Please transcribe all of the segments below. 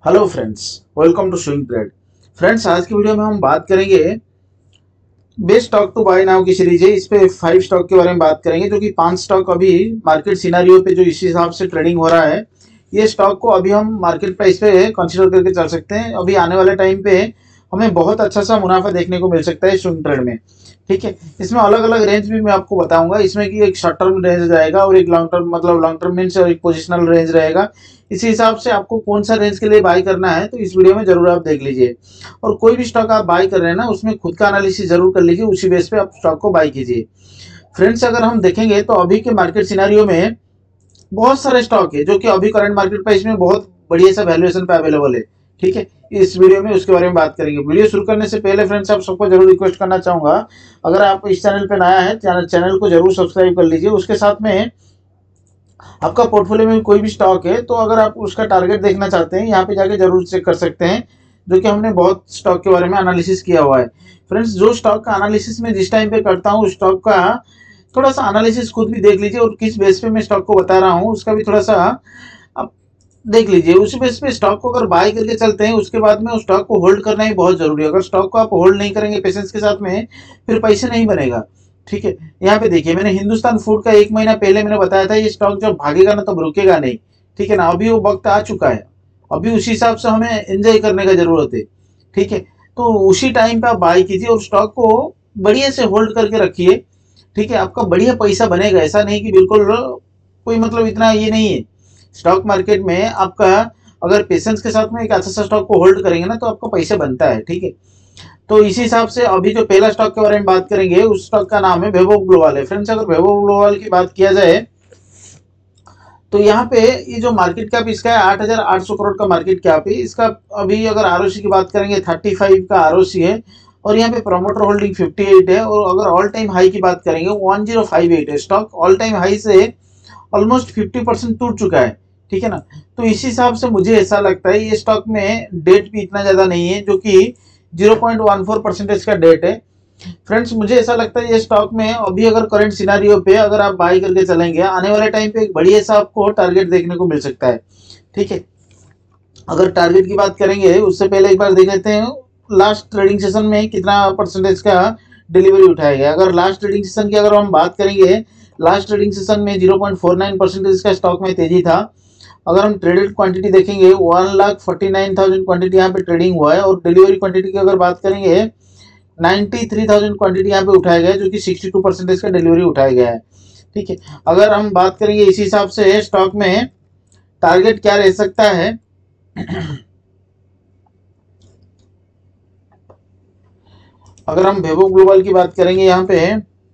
Hello friends, welcome to swing trade. Friends, आज की video में हम बात करेंगे best stock to buy now की सीरीज है। इस पे 5 स्टॉक के बारे में बात करेंगे, जो कि 5 स्टॉक अभी मार्केट सिनारियो पे जो इस हिसाब से ट्रेडिंग हो रहा है, ये स्टॉक को अभी हम मार्केट प्राइस पे कंसीडर करके चल सकते हैं। अभी आने वाले टाइम पे हमें बहुत अच्छा सा मुनाफा देखने को मिल सकता है स्विंग ट्रेड में। ठीक है, इसमें अलग अलग रेंज भी मैं आपको बताऊंगा। इसमें कि एक शॉर्ट टर्म रेंज रहेगा और एक लॉन्ग टर्म, मतलब लॉन्ग टर्म मीन्स एक पोजिशनल रेंज रहेगा। इसी हिसाब से आपको कौन सा रेंज के लिए बाय करना है तो इस वीडियो में जरूर आप देख लीजिए। और कोई भी स्टॉक आप बाय कर रहे हैं ना, उसमें खुद का एनालिसिस जरूर कर लीजिए, उसी बेस पे आप स्टॉक को बाय कीजिए। फ्रेंड्स, अगर हम देखेंगे तो अभी के मार्केट सिनारियो में बहुत सारे स्टॉक है जो कि अभी करंट मार्केट प्राइस में बहुत बढ़िया सा वैल्यूएशन पे अवेलेबल है। ठीक है, इस वीडियो में उसके बारे में बात करेंगे। वीडियो शुरू करने से पहले फ्रेंड्स, आप सबको जरूर रिक्वेस्ट करना चाहूंगा, अगर आप इस चैनल पे नया है, चैनल को जरूर सब्सक्राइब कर लीजिए। उसके साथ में आपका पोर्टफोलियो में कोई भी स्टॉक है तो अगर आप उसका टारगेट देखना चाहते हैं, यहाँ पे जाके जरूर चेक कर सकते हैं, जो कि हमने बहुत स्टॉक के बारे में एनालिसिस किया हुआ है। फ्रेंड्स, जो स्टॉक का एनालिसिस मैं जिस टाइम पे करता हूँ, स्टॉक का थोड़ा सा एनालिसिस खुद भी देख लीजिए, और किस बेस पे मैं स्टॉक को बता रहा हूँ उसका भी थोड़ा सा आप देख लीजिए। उसी बेस पे स्टॉक को अगर बाय करके चलते हैं, उसके बाद में उस स्टॉक को होल्ड करना ही बहुत जरूरी है। अगर स्टॉक को आप होल्ड नहीं करेंगे पेशेंस के साथ में, फिर पैसे नहीं बनेगा। ठीक है, यहाँ पे देखिए, मैंने हिंदुस्तान फूड का 1 महीना पहले मैंने बताया था, ये स्टॉक जब भागेगा ना तब रुकेगा नहीं। ठीक है ना, अभी वो वक्त आ चुका है। अभी उसी हिसाब से हमें एंजॉय करने का जरूरत है। ठीक है, तो उसी टाइम पे आप बाय कीजिए और स्टॉक को बढ़िया से होल्ड करके रखिए। ठीक है, आपका बढ़िया पैसा बनेगा। ऐसा नहीं कि बिल्कुल कोई मतलब इतना ये नहीं है। स्टॉक मार्केट में आपका अगर पेशेंस के साथ में एक अच्छा सा स्टॉक को होल्ड करेंगे ना, तो आपका पैसा बनता है। ठीक है, तो इसी हिसाब से अभी जो पहला स्टॉक के बारे में बात करेंगे, उस स्टॉक का नाम है वैभव ग्लोबल है। फ्रेंड्स, अगर वैभव ग्लोबल की बात किया जाए तो यहाँ पे ये जो मार्केट कैप इसका है 8,800 करोड़ का मार्केट कैप है इसका। अभी अगर आरओसी की बात करेंगे 35 का आरओसी है, और यहाँ पे प्रोमोटर होल्डिंग 58 है। और अगर ऑल टाइम हाई की बात करेंगे 1058 है। स्टॉक ऑल टाइम हाई से ऑलमोस्ट 50% टूट चुका है। ठीक है ना, तो इस हिसाब से मुझे ऐसा लगता है ये स्टॉक में डेट भी इतना ज्यादा नहीं है, जो कि 0.14% का डेट है। फ्रेंड्स, मुझे ऐसा लगता है ये स्टॉक में अभी अगर करंट सिनारियो पे अगर आप बाय करके चलेंगे, आने वाले टाइम पे एक बढ़िया सा आपको टारगेट देखने को मिल सकता है। ठीक है, अगर टारगेट की बात करेंगे उससे पहले एक बार देख लेते हैं लास्ट ट्रेडिंग सेशन में कितना परसेंटेज का डिलीवरी उठाया गया। अगर लास्ट ट्रेडिंग सेशन की अगर हम बात करेंगे, लास्ट ट्रेडिंग सेशन में 0.49% का स्टॉक में तेजी था। अगर हम ट्रेडेड क्वांटिटी देखेंगे 1,49,000 क्वांटिटी यहाँ पे ट्रेडिंग हुआ है, और डिलीवरी क्वांटिटी की अगर बात करेंगे 93,000 क्वांटिटी यहाँ पे उठाया गया है, जो कि 62% का डिलीवरी उठाया गया है। ठीक है, अगर हम बात करेंगे इसी हिसाब से स्टॉक में टारगेट क्या रह सकता है अगर हम वैभव ग्लोबल की बात करेंगे, यहाँ पे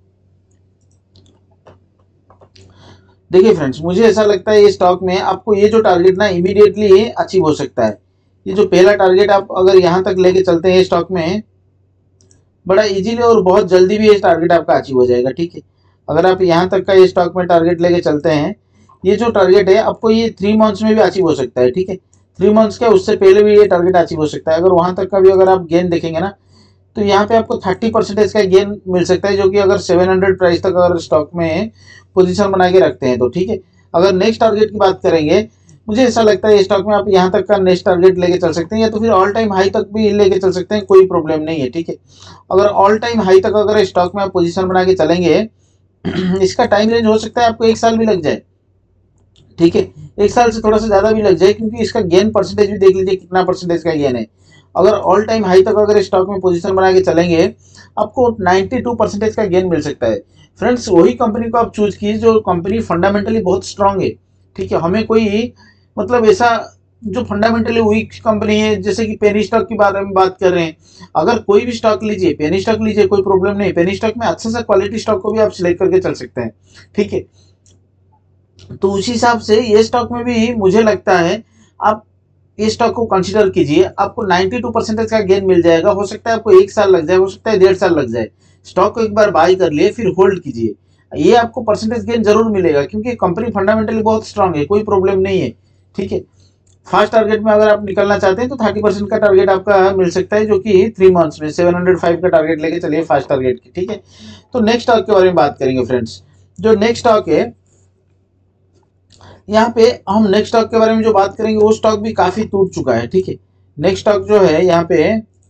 देखिए फ्रेंड्स, मुझे ऐसा लगता है ये स्टॉक में आपको ये जो टारगेट ना इमीडिएटली अचीव हो सकता है। ये जो पहला टारगेट आप अगर यहाँ तक लेके चलते हैं स्टॉक में, बड़ा इजीली और बहुत जल्दी भी ये टारगेट आपका अचीव हो जाएगा। ठीक है, अगर आप यहाँ तक का ये स्टॉक में टारगेट लेके चलते हैं, ये जो टारगेट है आपको ये 3 मंथ्स में भी अचीव हो सकता है। ठीक है, 3 मंथ्स का उससे पहले भी ये टारगेट अचीव हो सकता है। अगर वहां तक का भी अगर आप गेन देखेंगे ना, तो यहाँ पे आपको 30% का गेन मिल सकता है, जो कि अगर 700 प्राइस तक अगर स्टॉक में पोजीशन बना के रखते हैं तो। ठीक है, अगर नेक्स्ट टारगेट की बात करेंगे, मुझे ऐसा लगता है स्टॉक में आप यहाँ तक का नेक्स्ट टारगेट लेके चल सकते हैं, या तो फिर ऑल टाइम हाई तक भी लेके चल सकते हैं, कोई प्रॉब्लम नहीं है। ठीक है, अगर ऑल टाइम हाई तक अगर स्टॉक में आप पोजीशन बना के चलेंगे, इसका टाइम रेंज हो सकता है आपको 1 साल भी लग जाए। ठीक है, 1 साल से थोड़ा सा ज्यादा भी लग जाए, क्योंकि इसका गेन परसेंटेज भी देख लीजिए कितना परसेंटेज का गेन है। अगर ऑल टाइम हाई तक अगर स्टॉक में पोजीशन बना के चलेंगे, आपको 92% का गेन मिल सकता है। फ्रेंड्स, वही कंपनी को आप चूज कीजिए जो कंपनी फंडामेंटली बहुत स्ट्रांग है। ठीक है, हमें कोई मतलब ऐसा जो फंडामेंटली वीक कंपनी है, जैसे कि पेनी स्टॉक की बारे में बात कर रहे हैं, अगर कोई भी स्टॉक लीजिए, पेनी स्टॉक लीजिए, कोई प्रॉब्लम नहीं। पेनी स्टॉक में अच्छा सा क्वालिटी स्टॉक को भी आप सिलेक्ट करके चल सकते हैं। ठीक है, तो उसी हिसाब से ये स्टॉक में भी मुझे लगता है आप ये स्टॉक को कंसीडर कीजिए। आपको 92% का गेन मिल जाएगा। हो सकता है आपको 1 साल लग जाए, हो सकता है 1.5 साल लग जाए। स्टॉक को एक बार बाय कर लिए फिर होल्ड कीजिए, ये आपको परसेंटेज गेन जरूर मिलेगा, क्योंकि कंपनी फंडामेंटली बहुत स्ट्रांग है, कोई प्रॉब्लम नहीं है। ठीक है, फास्ट टारगेट में अगर आप निकलना चाहते हैं तो 30% का टारगेट आपका मिल सकता है, जो कि 3 मंथ्स में 705 का टारगेट लेके चलिए फास्ट टारगेट की। ठीक है, तो नेक्स्ट स्टॉक के बारे में बात करेंगे फ्रेंड्स। जो नेक्स्ट स्टॉक है यहाँ पे हम नेक्स्ट स्टॉक के बारे में जो बात करेंगे वो स्टॉक भी काफी टूट चुका है, ठीक है। नेक्स्ट स्टॉक जो है यहाँ पे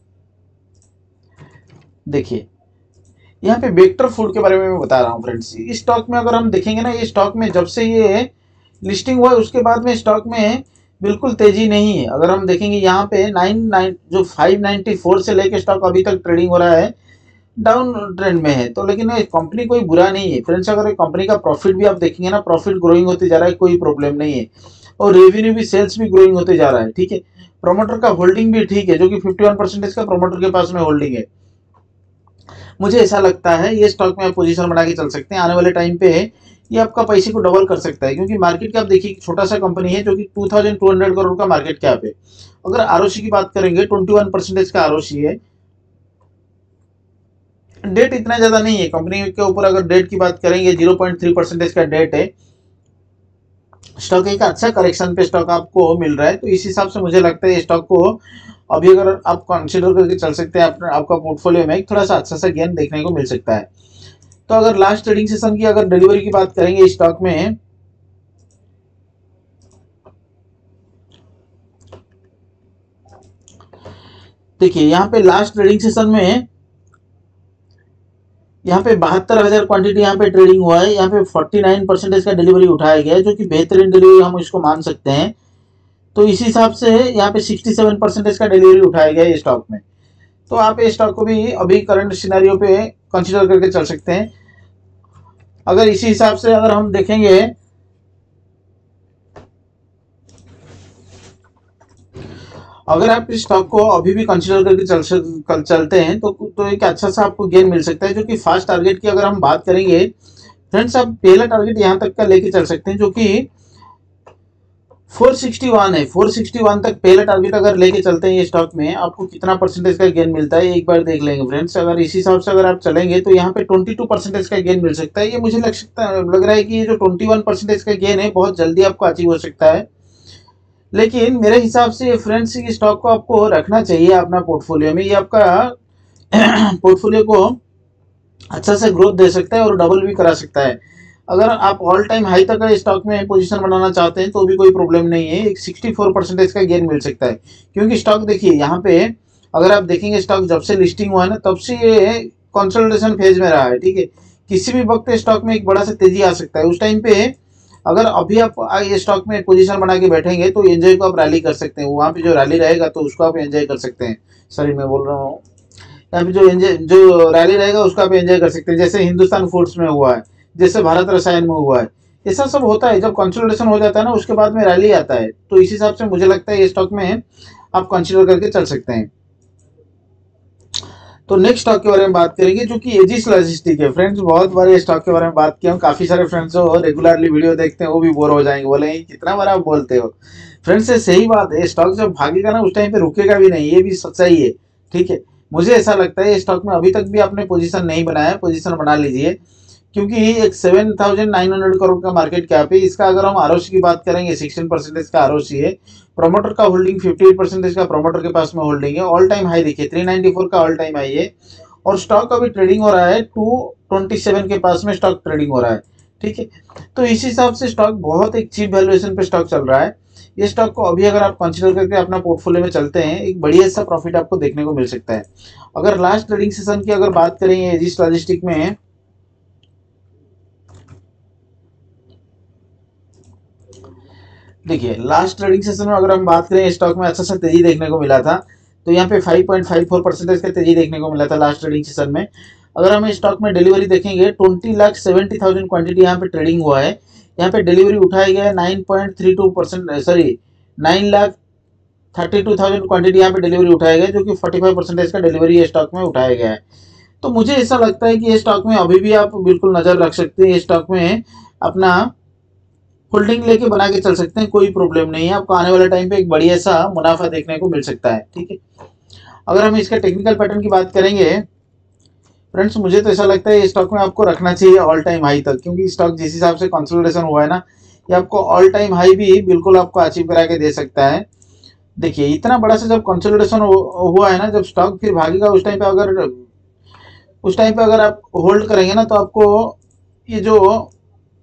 देखिए, यहाँ पे वेक्टर फूड के बारे में मैं बता रहा हूँ फ्रेंड्स। इस स्टॉक में अगर हम देखेंगे ना, ये स्टॉक में जब से ये लिस्टिंग हुआ है उसके बाद में स्टॉक में बिल्कुल तेजी नहीं है। अगर हम देखेंगे यहाँ पे 594 से लेके स्टॉक अभी तक ट्रेडिंग हो रहा है, डाउन ट्रेंड में है। तो लेकिन ये कंपनी कोई बुरा नहीं है फ्रेंड्स। अगर कंपनी का प्रॉफिट भी आप देखेंगे ना, प्रॉफिट ग्रोइंग होते जा रहा है, कोई प्रॉब्लम नहीं है। और रेवेन्यू भी, सेल्स भी ग्रोइंग होते जा रहा है, ठीक है। प्रोमोटर का होल्डिंग भी ठीक है, जो कि 51% का प्रोमोटर के पास में होल्डिंग है। मुझे ऐसा लगता है ये स्टॉक में आप पोजीशन बना के चल सकते हैं। आने वाले टाइम पे ये आपका पैसे को डबल कर सकता है, क्योंकि मार्केट कैप देखिए छोटा सा कंपनी है जो कि 2200 करोड़ का मार्केट कैप है। अगर आरओसी की बात करेंगे 21% का आरओसी है। डेट इतना ज्यादा नहीं है कंपनी के ऊपर। अगर डेट की बात करेंगे 0.3% का डेट है। स्टॉक एक अच्छा करेक्शन पे स्टॉक आपको मिल रहा है, तो इस हिसाब से मुझे लगता है स्टॉक को अभी अगर आप कंसिडर करके चल सकते हैं, आपका पोर्टफोलियो में थोड़ा सा अच्छा सा गेन देखने को मिल सकता है। तो अगर लास्ट ट्रेडिंग सेशन की अगर डिलीवरी की बात करेंगे स्टॉक में, देखिए यहाँ पे लास्ट ट्रेडिंग सेशन में यहाँ पे 72,000 क्वांटिटी यहाँ पे ट्रेडिंग हुआ है। यहाँ पे 49% का डिलीवरी उठाया गया है, जो कि बेहतरीन डिलीवरी हम इसको मान सकते हैं। तो इस हिसाब से यहाँ पे 67% का डिलीवरी उठाया गया है स्टॉक में। तो आप इस स्टॉक को भी अभी करंट सिनेरियो पे कंसीडर करके चल सकते हैं। अगर इसी हिसाब से अगर हम देखेंगे, अगर आप इस स्टॉक को अभी भी कंसीडर करके चलते हैं तो एक अच्छा सा आपको गेन मिल सकता है। जो कि फास्ट टारगेट की अगर हम बात करेंगे फ्रेंड्स, आप पहला टारगेट यहाँ तक का लेके चल सकते हैं, जो कि 461 है। 461 तक पहला टारगेट अगर लेके चलते हैं ये स्टॉक में, आपको कितना परसेंटेज का गेन मिलता है एक बार देख लेंगे फ्रेंड्स। अगर इस हिसाब से अगर आप चलेंगे तो यहाँ पे 22% का गेन मिल सकता है। ये मुझे लग रहा है कि ये जो 21% का गेन है बहुत जल्दी आपको अचीव हो सकता है। लेकिन मेरे हिसाब से फ्रेंड्स ये स्टॉक को आपको रखना चाहिए अपना पोर्टफोलियो में। ये आपका पोर्टफोलियो को अच्छा से ग्रोथ दे सकता है और डबल भी करा सकता है। अगर आप ऑल टाइम हाई तक स्टॉक में पोजीशन बनाना चाहते हैं तो भी कोई प्रॉब्लम नहीं है। एक 64% का गेन मिल सकता है, क्योंकि स्टॉक देखिए यहाँ पे अगर आप देखेंगे स्टॉक जब से लिस्टिंग हुआ है ना तब से ये कंसोलिडेशन फेज में रहा है, ठीक है। किसी भी वक्त स्टॉक में एक बड़ा सा तेजी आ सकता है। उस टाइम पे अगर अभी आप ये स्टॉक में पोजीशन बना के बैठेंगे तो एंजॉय को आप रैली कर सकते हैं। वहाँ पे जो रैली रहेगा तो उसको आप एंजॉय कर सकते हैं। सॉरी मैं बोल रहा हूँ, यहाँ पे जो रैली रहेगा उसको आप एंजॉय कर सकते हैं। जैसे हिंदुस्तान फूड्स में हुआ है, जैसे भारत रसायन में हुआ है, ऐसा सब होता है। जब कंसोलिडेशन हो जाता है ना उसके बाद में रैली आता है। तो इस हिसाब से मुझे लगता है ये स्टॉक में आप कंसीडर करके चल सकते हैं। तो नेक्स्ट स्टॉक के बारे में बात करेंगे जो कि एजिस लॉजिस्टिक है। फ्रेंड्स बहुत बार स्टॉक के बारे में बात किया हूँ, काफी सारे फ्रेंड्स जो रेगुलरली वीडियो देखते हैं वो भी बोर हो जाएंगे, बोलेंगे कितना बार आप बोलते हो। फ्रेंड्स ये सही बात है, स्टॉक जब भागेगा ना उस टाइम पे रुकेगा भी नहीं, ये भी सच्चाई है, ठीक है। मुझे ऐसा लगता है स्टॉक में अभी तक भी आपने पोजीशन नहीं बनाया, पोजीशन बना लीजिए, क्योंकि एक 7,900 करोड़ का मार्केट कैप है। इसका अगर हम आरओसी की बात करेंगे 16% का आरओसी है। प्रोमोटर का होल्डिंग 58% का प्रोमोटर के पास में होल्डिंग है। ऑल टाइम हाई देखिए 394 का ऑल टाइम हाई है। और स्टॉक अभी ट्रेडिंग हो रहा है 227 के पास में स्टॉक ट्रेडिंग हो रहा है, ठीक है। तो इस हिसाब से स्टॉक बहुत एक चीप वैल्यूएशन पे स्टॉक चल रहा है। ये स्टॉक को अभी अगर आप कंसीडर करके अपना पोर्टफोलियो में चलते हैं एक बढ़िया सा प्रॉफिट आपको देखने को मिल सकता है। अगर लास्ट ट्रेडिंग सेशन की अगर बात करेंगे एजिस लॉजिस्टिक में, देखिए लास्ट ट्रेडिंग सेशन में अगर हम बात करें स्टॉक में अच्छा सा तेजी देखने को मिला था। तो यहाँ पे 5.54% का तेजी देखने को मिला था लास्ट ट्रेडिंग सेशन में। अगर हम स्टॉक में डिलीवरी देखेंगे 20,70,000 क्वांटिटी यहाँ पे ट्रेडिंग हुआ है। यहाँ पे डिलीवरी उठाया गया है 9.32%, सॉरी 9,32,000 क्वांटिटी यहाँ पे डिलीवरी उठाया गया है, जो कि 45% का डिलीवरी स्टॉक में उठाया गया है। तो मुझे ऐसा लगता है कि ये स्टॉक में अभी भी आप बिल्कुल नजर रख सकते हैं। ये स्टॉक में अपना होल्डिंग लेके बना के चल सकते हैं, कोई प्रॉब्लम नहीं है। आपको आने वाले टाइम पे एक बढ़िया सा मुनाफा देखने को मिल सकता है, ठीक है। अगर हम इसका टेक्निकल पैटर्न की बात करेंगे फ्रेंड्स, मुझे तो ऐसा लगता है ये स्टॉक में आपको रखना चाहिए ऑल टाइम हाई तक, क्योंकि स्टॉक जिस हिसाब से कंसोलिडेशन हुआ है ना, ये आपको ऑल टाइम हाई भी बिल्कुल आपको अचीव करा के दे सकता है। देखिए इतना बड़ा सा जब कंसोलिडेशन हुआ है ना, जब स्टॉक फिर भागेगा उस टाइम पे अगर आप होल्ड करेंगे ना तो आपको ये जो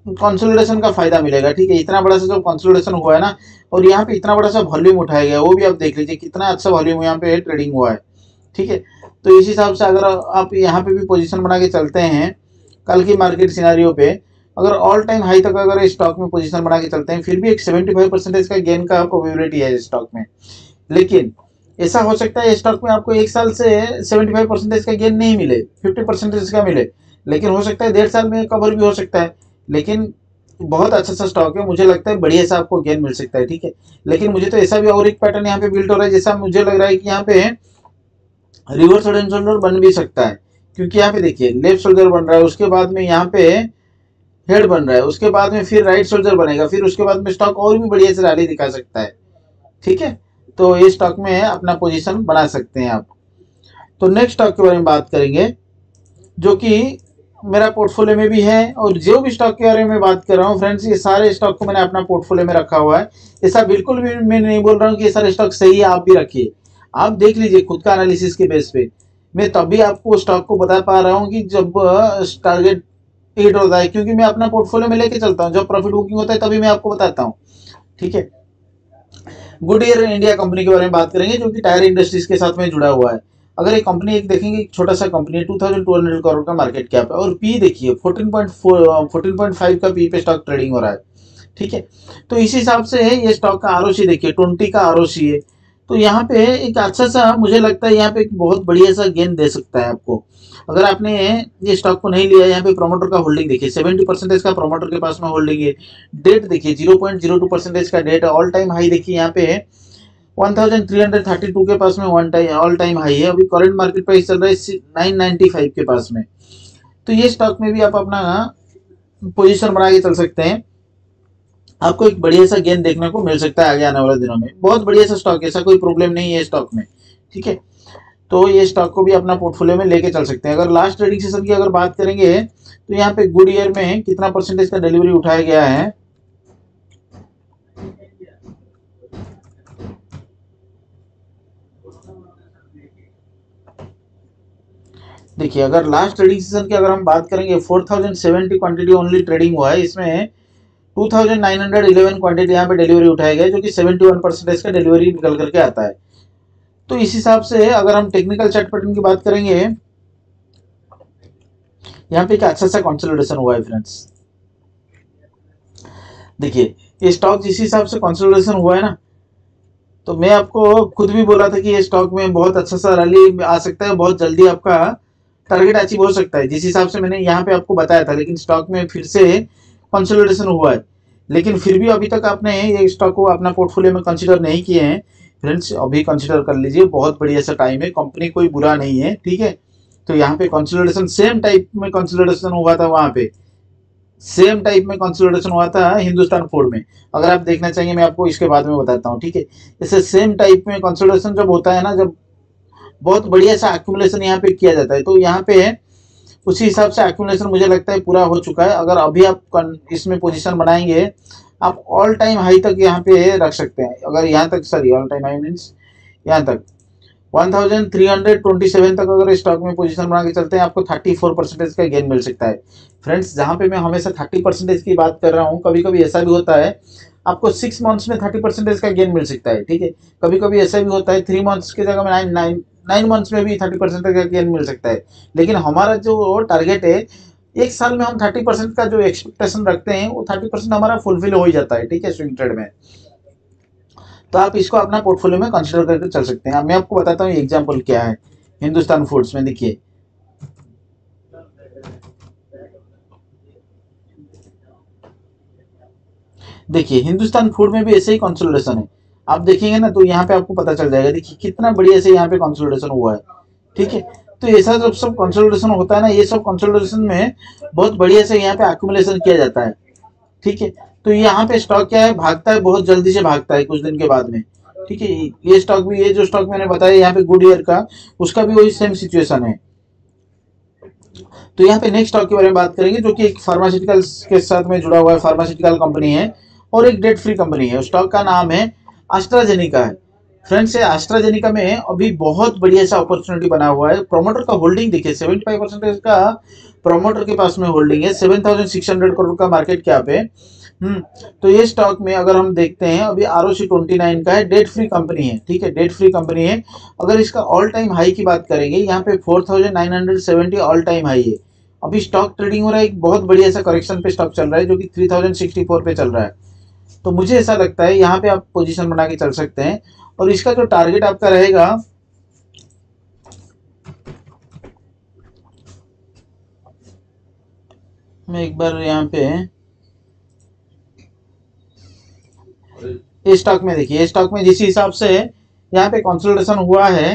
कंसोलिडेशन का फायदा मिलेगा। ठीक है, इतना बड़ा सा जो कंसोलिडेशन हुआ है ना, और यहाँ पे इतना बड़ा सा वॉल्यूम उठाया गया, वो भी आप देख लीजिए कितना अच्छा वॉल्यूम यहाँ पे ट्रेडिंग हुआ है। ठीक है, तो इस हिसाब से अगर आप यहाँ पे भी पोजीशन बना के चलते हैं कल की मार्केट सिनारियो पे, अगर ऑल टाइम हाई तक अगर स्टॉक में पोजीशन बना के चलते हैं, फिर भी एक 75% का गेन का प्रोबेबिलिटी है स्टॉक में। लेकिन ऐसा हो सकता है स्टॉक में आपको एक साल से 75% का गेन नहीं मिले, 50% का मिले, लेकिन हो सकता है 1.5 साल में कवर भी हो सकता है। लेकिन बहुत अच्छा सा स्टॉक है, मुझे लगता है बढ़िया सा आपको गेन मिल सकता है। ठीक है, लेकिन मुझे तो ऐसा भी और एक पैटर्न यहाँ पे बिल्ड हो रहा है, जैसा मुझे लग रहा है कि यहाँ पे रिवर्स हेड एंड शोल्डर बन भी सकता है, क्योंकि यहाँ पे देखिए लेफ्ट शोल्डर बन रहा है, उसके बाद में यहाँ पे हेड बन रहा है, उसके बाद में फिर राइट शोल्डर बनेगा, फिर उसके बाद में स्टॉक और भी बढ़िया से रैली दिखा सकता है। ठीक है, तो ये स्टॉक में अपना पोजीशन बना सकते हैं आप। तो नेक्स्ट स्टॉक के बारे में बात करेंगे, जो कि मेरा पोर्टफोलियो में भी है, और जो भी स्टॉक के बारे में बात कर रहा हूँ फ्रेंड्स, ये सारे स्टॉक को मैंने अपना पोर्टफोलियो में रखा हुआ है। ऐसा बिल्कुल भी मैं नहीं बोल रहा हूँ कि ये सारे स्टॉक सही है, आप भी रखिए, आप देख लीजिए खुद का एनालिसिस के बेस पे। मैं तभी आपको स्टॉक को बता पा रहा हूँ कि जब टारगेट हिट होता है, क्योंकि मैं अपना पोर्टफोलियो में लेके चलता हूँ, जब प्रॉफिट बुकिंग होता है तभी मैं आपको बताता हूँ। ठीक है, गुडईयर इंडिया कंपनी के बारे में बात करेंगे, जो कि टायर इंडस्ट्रीज के साथ में जुड़ा हुआ है। अगर ये कंपनी एक देखेंगे, एक छोटा सा कंपनी है, 2200 करोड़ का मार्केट कैप है, और पी देखिए 14.5 का पी पे स्टॉक ट्रेडिंग हो रहा है। ठीक है, तो इस हिसाब से है ये स्टॉक का आरओसी देखिए 20 का आरओसी है। तो यहाँ पे एक अच्छा सा मुझे लगता है यहाँ पे एक बहुत बढ़िया सा गेन दे सकता है आपको। अगर आपने ये स्टॉक को नहीं लिया, यहाँ पे प्रोमोटर का होल्डिंग देखिए 70% का प्रोमोटर के पास में होल्डिंग है। डेट देखिए 0.02% का डेट है। ऑल टाइम हाई देखिए यहाँ पे 1332 के पास में ऑल टाइम हाई है। अभी करंट मार्केट प्राइस चल रहा है 995 के पास में। तो ये स्टॉक में भी आप अपना पोजीशन बना के चल सकते हैं, आपको एक बढ़िया सा गेन देखने को मिल सकता है आगे आने वाले दिनों में। बहुत बढ़िया सा स्टॉक है, ऐसा कोई प्रॉब्लम नहीं है स्टॉक में। ठीक है, तो ये स्टॉक को भी अपना पोर्टफोलियो में लेके चल सकते हैं। अगर लास्ट ट्रेडिंग सेशन की अगर बात करेंगे, तो यहाँ पे गुडईयर में कितना परसेंटेज का डिलीवरी उठाया गया है, देखिए अगर लास्ट ट्रेडिंग सेशन की अगर हम बात करेंगे, 4070 क्वांटिटी ओनली ट्रेडिंग हुआ है, इसमें 2911 क्वांटिटी यहाँ पे डिलीवरी उठाया गया, जो कि 71% का डिलीवरी निकल करके आता है। तो इस हिसाब से अगर हम टेक्निकल चार्ट पैटर्न की बात करेंगे, यहाँ पे एक अच्छा सा कंसोलिडेशन हुआ है फ्रेंड्स। देखिए ये स्टॉक जिस हिसाब से कंसोलिडेशन हुआ है ना, तो मैं आपको खुद भी बोला था कि ये स्टॉक में बहुत अच्छा सा रैली आ सकता है, बहुत जल्दी आपका टारगेट अचीव हो सकता है, जिस हिसाब से मैंने यहाँ पे आपको बताया था। लेकिन स्टॉक में फिर से कंसोलिडेशन हुआ है, लेकिन फिर भी अभी तक आपने ये स्टॉक को अपना पोर्टफोलियो में कंसीडर नहीं किए हैं फ्रेंड्स, अभी कंसीडर कर लीजिए, बहुत बढ़िया सा टाइम है, कंपनी कोई बुरा नहीं है। ठीक है, तो यहाँ पे कंसोलिडेशन सेम टाइप में कंसोलिडेशन हुआ था, वहां पे सेम टाइप में कंसोलिडेशन हुआ था हिंदुस्तान फूड में। अगर आप देखना चाहिए मैं आपको इसके बाद में बताता हूँ। ठीक है, जैसे सेम टाइप में कंसोलिडेशन जब होता है ना, जब बहुत बढ़िया सा एक्यूमुलेशन यहाँ पे किया जाता है, तो यहाँ पे उसी हिसाब से एक्यूमुलेशन मुझे लगता है पूरा हो चुका है। अगर अभी आप इसमें पोजीशन बनाएंगे, आप ऑल टाइम हाई तक यहाँ पे रख सकते हैं। अगर यहाँ तक, sorry all time high means यहाँ तक 1327 तक अगर स्टॉक में पोजीशन बना के चलते हैं, आपको 34% का गेन मिल सकता है फ्रेंड्स। जहाँ पे मैं हमेशा 30% की बात कर रहा हूँ, कभी कभी ऐसा भी होता है आपको 6 मंथ्स में 30% का गेन मिल सकता है। ठीक है, कभी कभी ऐसा भी होता है 3 मंथ्स की जगह में 9 मंथ्स में भी 30% का गेन मिल सकता है। लेकिन हमारा जो टारगेट है, एक साल में हम 30% का जो एक्सपेक्टेशन रखते हैं, वो 30% हमारा फुलफिल हो ही जाता है। ठीक है, स्विंग ट्रेड में। तो आप इसको अपना पोर्टफोलियो में कंसीडर करके चल सकते हैं। मैं आपको बताता हूँ एग्जांपल क्या है हिंदुस्तान फूड्स में। देखिए देखिए हिंदुस्तान फूड में भी ऐसे ही कंसोलिडेशन है, आप देखेंगे ना तो यहाँ पे आपको पता चल जाएगा। देखिए कितना बढ़िया से यहाँ पे कंसोलिडेशन हुआ है। ठीक है, तो ऐसा जब सब कंसोलिडेशन होता है ना, ये सब कंसोलिडेशन में बहुत बढ़िया से यहाँ पे एक्यूमुलेशन किया जाता है। ठीक है, तो यहाँ पे स्टॉक क्या है, भागता है, बहुत जल्दी से भागता है कुछ दिन के बाद में। ठीक है, ये स्टॉक भी, ये जो स्टॉक मैंने बताया यहाँ पे गुडईयर का, उसका भी वही सेम सिचुएशन है। तो यहाँ पे नेक्स्ट स्टॉक के बारे में बात करेंगे, जो कि एक फार्मास्यूटिकल के साथ में जुड़ा हुआ है, फार्मास्यूटिकल कंपनी है और एक डेट फ्री कंपनी है। स्टॉक का नाम है एस्ट्राजेनेका है फ्रेंड्स ये एस्ट्राजेनिका में अभी बहुत बढ़िया सा अपॉर्चुनिटी बना हुआ है। प्रोमोटर का होल्डिंग देखिए 75% का प्रोमोटर के पास में होल्डिंग है, 7,600 करोड़ का मार्केट कैप है। तो ये स्टॉक में अगर हम देखते हैं अभी ROC 29 का है, डेट फ्री कंपनी है, ठीक है, डेट फ्री कंपनी है। अगर इसका ऑल टाइम हाई की बात करेंगे, यहाँ पे 4,970 ऑल टाइम हाई है। अभी स्टॉक ट्रेडिंग हो रहा है, एक बहुत बढ़िया सा करेक्शन पे स्टॉक चल रहा है जो कि 3,064 पे चल रहा है। तो मुझे ऐसा लगता है यहाँ पे आप पोजीशन बना के चल सकते हैं। और इसका जो टारगेट आपका रहेगा, मैं एक बार यहाँ पे इस स्टॉक में देखिए, इस स्टॉक में जिस हिसाब से यहाँ पे कंसोलिडेशन हुआ है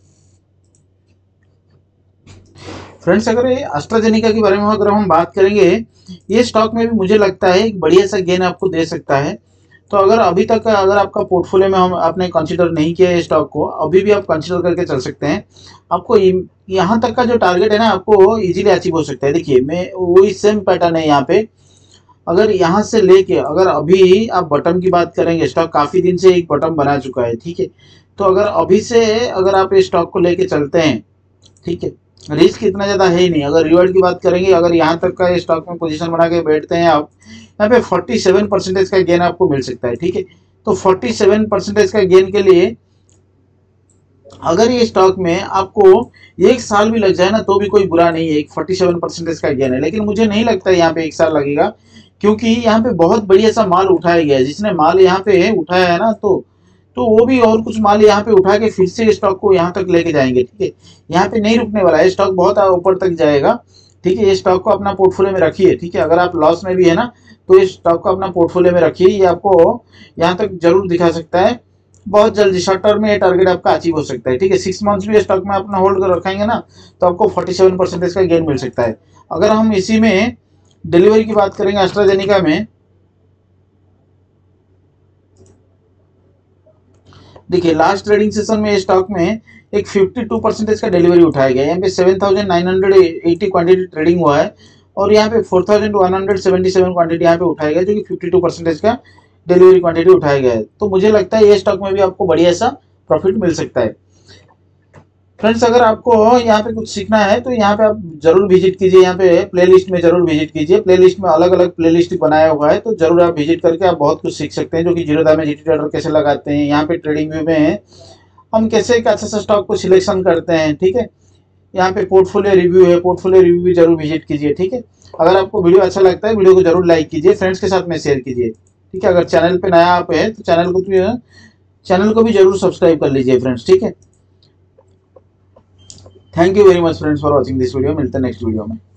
फ्रेंड्स, अगर ये एस्ट्राजेनिका के बारे में अगर हम बात करेंगे, ये स्टॉक में भी मुझे लगता है एक बढ़िया सा गेन आपको दे सकता है। तो अगर अभी तक अगर आपका पोर्टफोलियो में हम आपने कंसीडर नहीं किया है स्टॉक को, अभी भी आप कंसीडर करके चल सकते हैं। आपको यहाँ तक का जो टारगेट है ना, आपको इजीली अचीव हो सकता है। देखिए मैं वही सेम पैटर्न है यहाँ पे। अगर यहाँ से लेके अगर अभी आप बटन की बात करेंगे, स्टॉक काफी दिन से एक बटन बना चुका है, ठीक है। तो अगर अभी से अगर आप इस स्टॉक को लेके चलते हैं, ठीक है, रिस्क इतना ज्यादा है ही नहीं। अगर रिवॉर्ड की बात करेंगे, अगर यहाँ तक का स्टॉक में पोजीशन बना के बैठते हैं आप, यहाँ पे 47% का गेन आपको मिल सकता है, ठीक है। तो 47% का गेन के लिए अगर ये स्टॉक में आपको 1 साल भी लग जाए ना, तो भी कोई बुरा नहीं है। एक 47% का गेन है, लेकिन मुझे नहीं लगता यहाँ पे 1 साल लगेगा, क्योंकि यहाँ पे बहुत बढ़िया सा माल उठाया गया है। जिसने माल यहाँ पे उठाया है ना, तो वो भी और कुछ माल यहाँ पे उठा के फिर से स्टॉक को यहाँ तक लेके जाएंगे, ठीक है। यहाँ पे नहीं रुकने वाला है, स्टॉक बहुत ऊपर तक जाएगा, ठीक है। ये स्टॉक को अपना पोर्टफोलियो में रखिए, ठीक है। अगर आप लॉस में भी है ना, तो इस स्टॉक को अपना पोर्टफोलियो में रखिए, ये आपको यहाँ तक जरूर दिखा सकता है। बहुत जल्दी शॉर्ट टर्म में ये टारगेट आपका अचीव हो सकता है, ठीक है। 6 मंथ्स भी स्टॉक में अपना होल्ड कर रखेंगे ना, तो आपको 47% का गेन मिल सकता है। अगर हम इसी में डिलीवरी की बात करेंगे एस्ट्राजेनिका में, देखिए लास्ट ट्रेडिंग सेशन में स्टॉक में एक 52% का डिलीवरी उठाया गया। यहाँ पे 7,980 क्वांटिटी ट्रेडिंग हुआ है, और यहाँ पे 4,177 क्वांटिटी यहाँ पे उठाया गया, जो कि 52% का डिलीवरी क्वांटिटी उठाया गया है। तो मुझे लगता है ये स्टॉक में भी आपको बढ़िया सा प्रॉफिट मिल सकता है। फ्रेंड्स, अगर आपको यहाँ पे कुछ सीखना है तो यहाँ पे आप जरूर विजिट कीजिए, यहाँ पे प्लेलिस्ट में जरूर विजिट कीजिए। प्लेलिस्ट में अलग अलग प्लेलिस्ट बनाया हुआ है, तो जरूर आप विजिट करके आप बहुत कुछ सीख सकते हैं, जो कि जीरोधा में जीटी ट्रेडर कैसे लगाते हैं, यहाँ पे ट्रेडिंग व्यू में हम कैसे एक अच्छा सा स्टॉक को सिलेक्शन करते हैं, ठीक है। यहाँ पे पोर्टफोलियो रिव्यू है, पोर्टफोलियो रिव्यू भी जरूर विजिट कीजिए, ठीक है। अगर आपको वीडियो अच्छा लगता है, वीडियो को जरूर लाइक कीजिए, फ्रेंड्स के साथ में शेयर कीजिए, ठीक है। अगर चैनल पे नया आप है तो चैनल को भी जरूर सब्सक्राइब कर लीजिए फ्रेंड्स, ठीक है। Thank you very much friends for watching this video. मिलते हैं नेक्स्ट वीडियो में।